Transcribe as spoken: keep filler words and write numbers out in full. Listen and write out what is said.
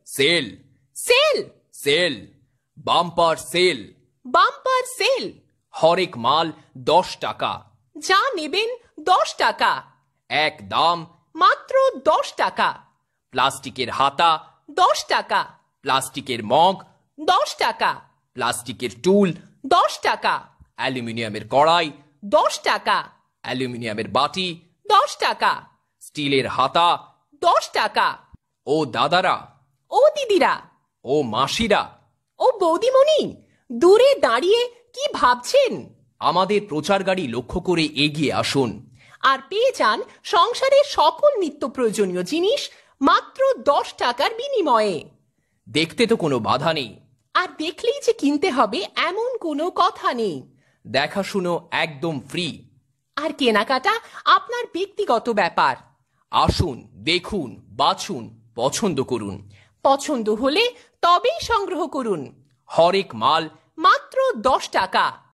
sell sale sale bumper sale bumper sale হরেক মাল দশ টাকা যা নেবেন দশ টাকা এক দাম মাত্র দশ টাকা প্লাস্টিকের হাতা দশ টাকা প্লাস্টিকের মগ দশ টাকা প্লাস্টিকের টুল দশ টাকা অ্যালুমিনিয়ামের কড়াই দশ টাকা অ্যালুমিনিয়ামের বাটি দশ টাকা স্টিলের হাতা দশ টাকা ও দাদারা ও দিদিরা ও মাসিরা ও বৌদিমণি দূরে দাঁড়িয়ে কি ভাবছেন আমাদের প্রচার গাড়ি লক্ষ্য করে এগিয়ে আসুন আর পেয়ে যান সংসারের সকল নিত্য প্রয়োজনীয় জিনিস মাত্র দশ টাকার বিনিময়ে দেখতে তো কোনো বাধা নেই আর দেখলেই যে কিনতে হবে এমন কোনো কথা নেই দেখাশুনো একদম ফ্রি আর কেনাকাটা আপনার ব্যক্তিগত ব্যাপার আসুন দেখুন বাছুন পছন্দ করুন পছন্দ হলে তবেই সংগ্রহ করুন হরেক মাল মাত্র দশ টাকা